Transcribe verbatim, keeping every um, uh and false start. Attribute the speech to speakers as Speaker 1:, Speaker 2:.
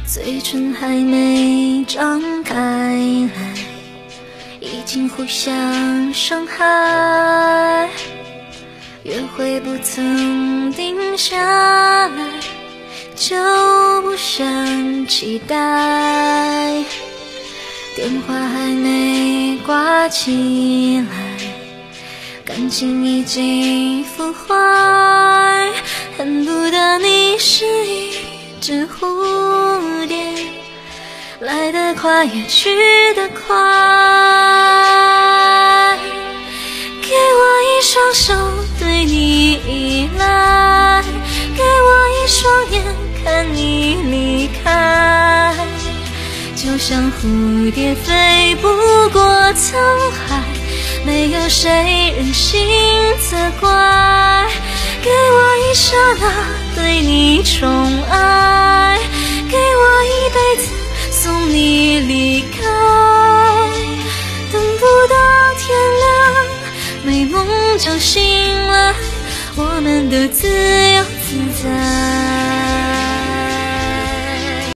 Speaker 1: 嘴唇还没张开来，已经互相伤害。约会不曾定下来，就不想期待。电话还没挂起来，感情已经腐坏。恨不得你是一只蝴蝶，来得快也去得快。给我一双手对你依赖，给我一双眼看你离开。就像蝴蝶飞不过沧海，没有谁忍心责怪。给我一刹那对你宠爱，给我一辈子送你离开。等不到天亮，美梦就醒来，我们都自由自在。